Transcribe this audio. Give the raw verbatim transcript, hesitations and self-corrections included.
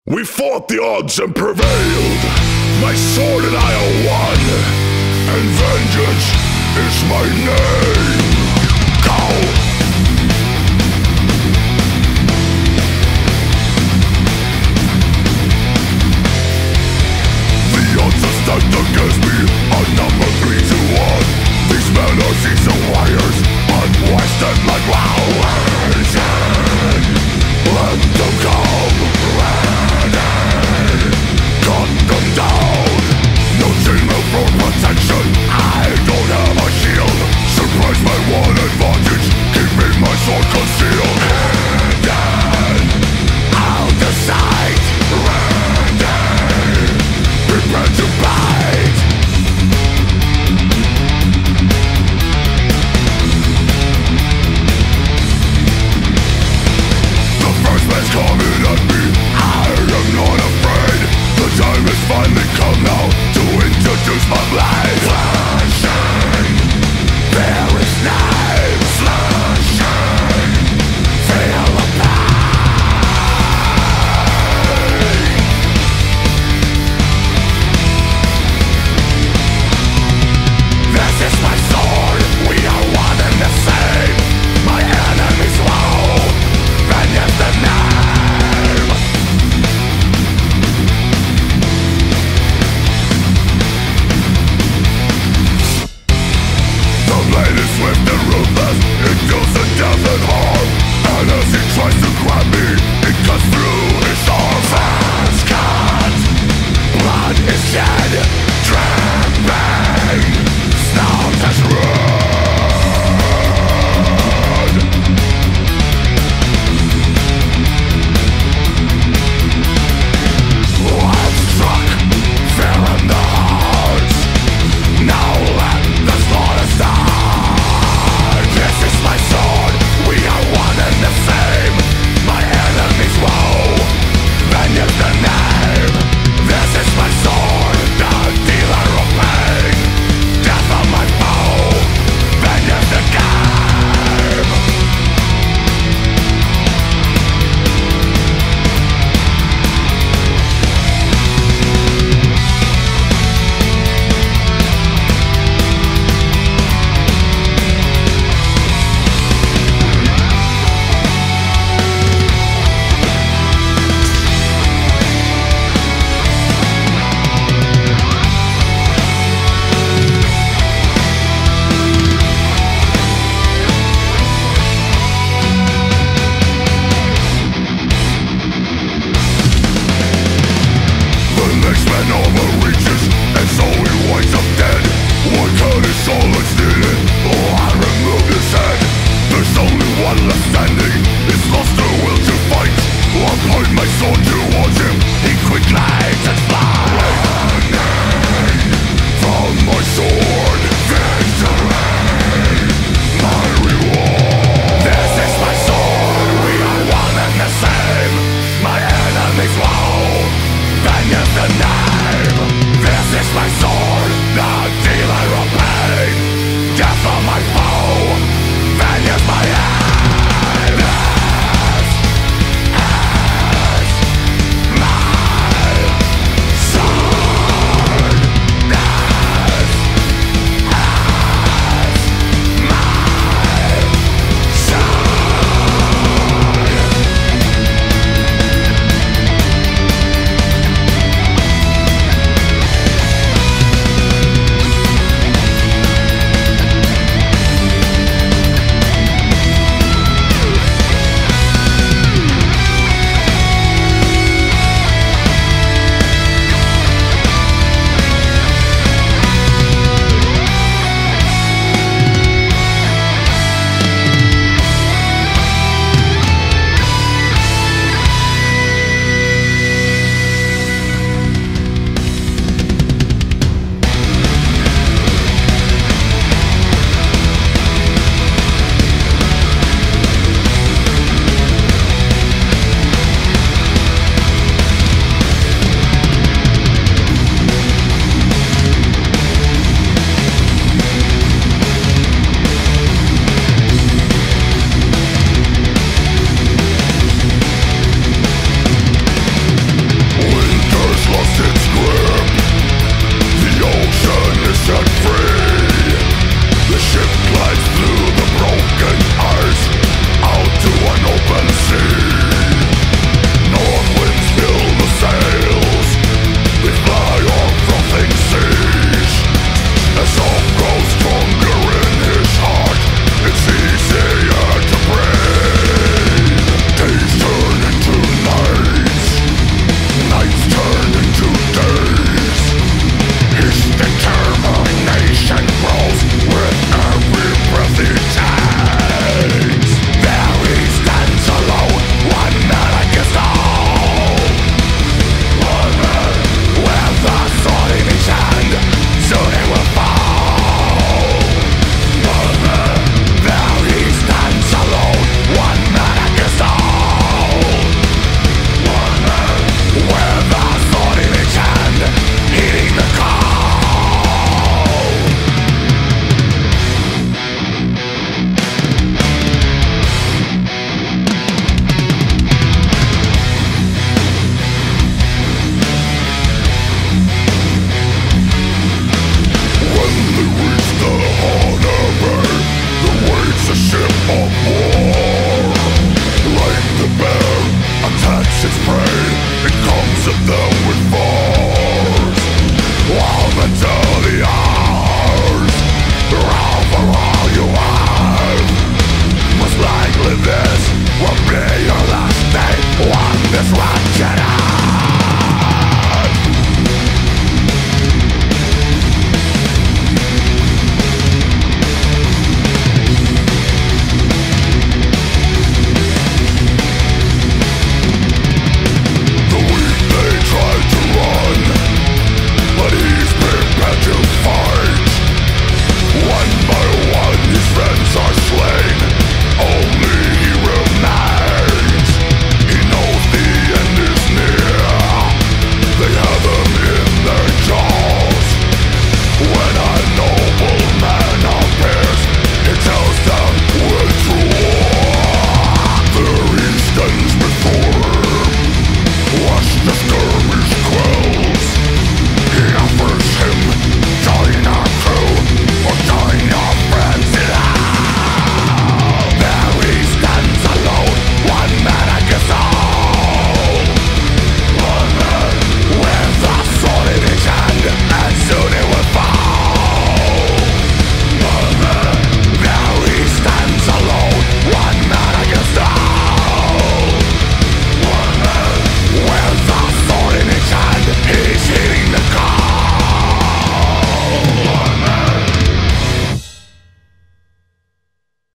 We fought the odds and prevailed. My sword and I are one, and vengeance is my name. Go! The odds are stacked against me, a number three to one. These men are seasoned warriors, unwasted like flowers. Let them come, ready. Cut them down. No chainmail for protection. I don't have a shield. Surprise my one advantage, keeping my sword concealed. Hidden out of sight. Ready. Prepare to bite. The first man's coming at me. I am not afraid. The time has finally come now to introduce my blade. Flashing, there is knives. Flashing, feel the pain. This is my sword, we are one and the same. My enemy's woe, vengeance the name. The blade is swift and ruthless, it deals the death and harm. And as he tries to grab me, it cuts through his arm. Fast cut, blood is shed, dripping, snout has run. One struck, fell in the heart. Now let the slaughter start. This is my sword, we are one and the same. My enemy's woe, vengeance the name. This is my sword, the dealer of pain. Death of my foe, vengeance the game. The next man overreaches, and so he winds up dead. One cut is all that's needed, oh I remove his head. There's only one left standing, he's lost the will to fight. I point my sword towards him, he quick lights and flies. Running from my sword, victory, my reward. This is my sword, we are one and the same. My enemy's woe, vengeance the name. This is my sword, the dealer of pain. Death of my foe, vengeance my aim. poison them with force. All until the hours, all for all you have. Most likely this will be your last day on this wretched earth.